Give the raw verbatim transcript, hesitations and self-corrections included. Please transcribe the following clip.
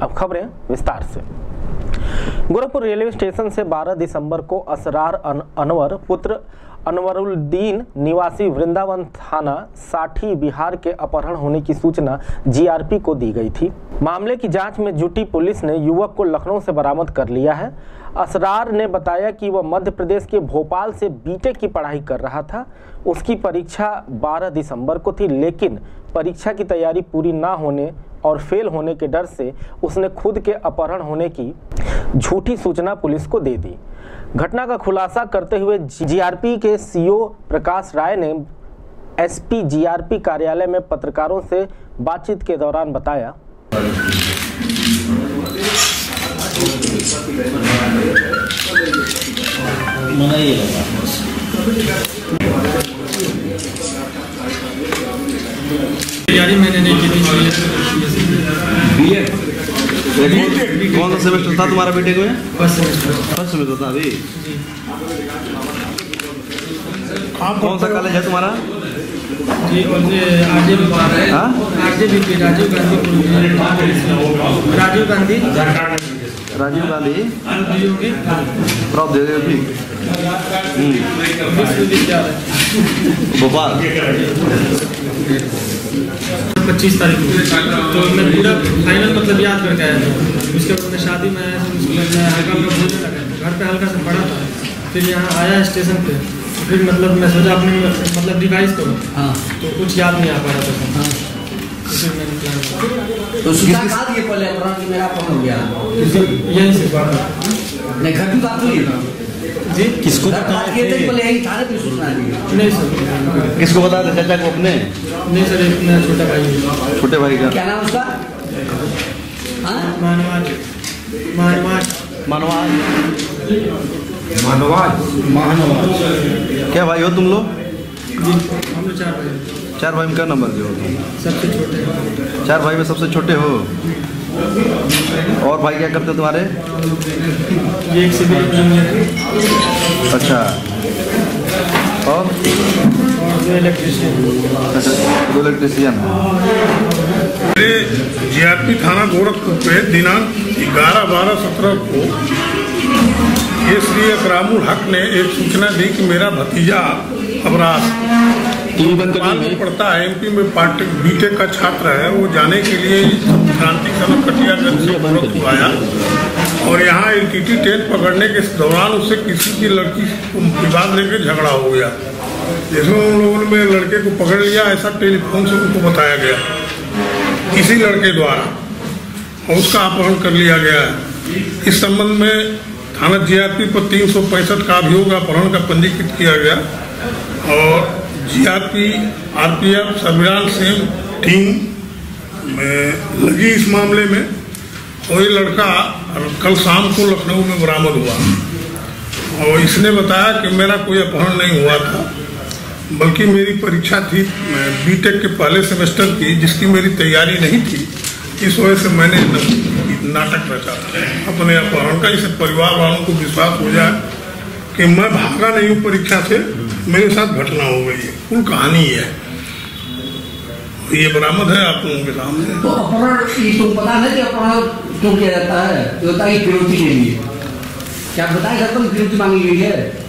अब खबरें विस्तार से। गोरखपुर रेलवे स्टेशन से बारह दिसंबर को असरार अन, अनवर पुत्र अनवरुद्दीन निवासी वृंदावन थाना साठी बिहार के अपहरण होने की सूचना जीआरपी को दी गई थी। मामले की जांच में जुटी पुलिस ने युवक को लखनऊ से बरामद कर लिया है। असरार ने बताया कि वह मध्य प्रदेश के भोपाल से बीटेक की पढ़ाई कर रहा था। उसकी परीक्षा बारह दिसंबर को थी, लेकिन परीक्षा की तैयारी पूरी ना होने और फेल होने के डर से उसने खुद के अपहरण होने की झूठी सूचना पुलिस को दे दी। घटना का खुलासा करते हुए जीआरपी के सीओ प्रकाश राय ने एसपी जीआरपी कार्यालय में पत्रकारों से बातचीत के दौरान बताया, तैयारी मैंने नहीं की थी। बीए कौन सा सेमेस्टर था तुम्हारा बीटेक में? First semester. फर्स्ट सेमेस्टर था अभी। कौन सा कॉलेज है तुम्हारा? जी आरजे भी आरजे भी राजीव गांधी राजीव गांधी राजीव गांधी प्रौद्योगिकी विश्वविद्यालय भोपाल। पच्चीस तारीख को तो मैं पूरा फाइनल मतलब याद करके आया था। उसके बाद मैं शादी में आया तो उसके बाद मैं हल्का हल्का बोलने लगा, घर पे हल्का सा पड़ा था। फिर यहाँ आया स्टेशन पे, फिर मतलब मैं सोचा अपने मतलब डिवाइस करूँ, तो कुछ याद नहीं आ पा रहा था। फिर मैंने प्लान किया। तो उसके साथ ये पहले अपना कि मेरा फोन हो गया यहीं से बात नहीं घर की बात हुई जी। किसको बात किए थे पहले यही थाने पे सूचना दी? नहीं सर। किसको बता दे चाचा को अपने? नहीं सर, एक मेरा छोटा भाई है। छोटे भाई का क्या नाम उसका? मानवाज मानवाज मानवाज मानवाज मानवाज क्या भाई हो तुम लोग? जी हम लोग चार भाई। चार भाई में क्या नंबर के हो तुम? सबसे छोटे। चार भाई में सबसे छोटे हो। और भाई क्या करते हो तुम्हारे? ये एक सिविल इंजीनियर है। अच्छा, और दो इलेक्ट्रीशियन। अच्छा, दो इलेक्ट्रीशियन। जीआरपी थाना गोरखपुर पे दिनांक ग्यारह बारह सत्रह को ये श्री अकरामुल हक ने एक सूचना दी कि मेरा भतीजा अपराध भोपाल में पढ़ता है, एमपी में पार्ट बीटेक का छात्र है। वो जाने के लिए क्रांति कनक कटियागंज से गोरखपुर आया और यहाँ एलटीटी ट्रेन पकड़ने के दौरान उससे किसी की लड़की को विवाद लेकर झगड़ा हो गया, जिसमें उन लोगों ने लड़के को पकड़ लिया, ऐसा टेलीफोन से उनको बताया गया किसी लड़के द्वारा, और उसका अपहरण कर लिया गया है। इस संबंध में थाना जीआरपी पर तीन सौ पैंसठ का अभियोग अपहरण का पंजीकृत किया गया और GRP RPF surveillance cell team में लगी इस मामले में। और ये लड़का कल शाम को लखनऊ में बरामद हुआ और इसने बताया कि मेरा कोई अपहरण नहीं हुआ था, बल्कि मेरी परीक्षा थी बीटेक के पहले सेमेस्टर की, जिसकी मेरी तैयारी नहीं थी। इस वजह से मैंने नाटक रचा अपने अपहरण का, इससे परिवार वालों को विश्वास हो जाए कि मैं भागा नहीं हूँ परीक्षा से, मेरे साथ घटना हो गई है। कुल कहानी है, ये बरामद है आप लोगों के सामने। तो अपहरण ये तो पता है कि अपहरण क्यों किया जाता है? तो होता है फिरौती के लिए। क्या बताया जाता है फिरौती मांगी गई है?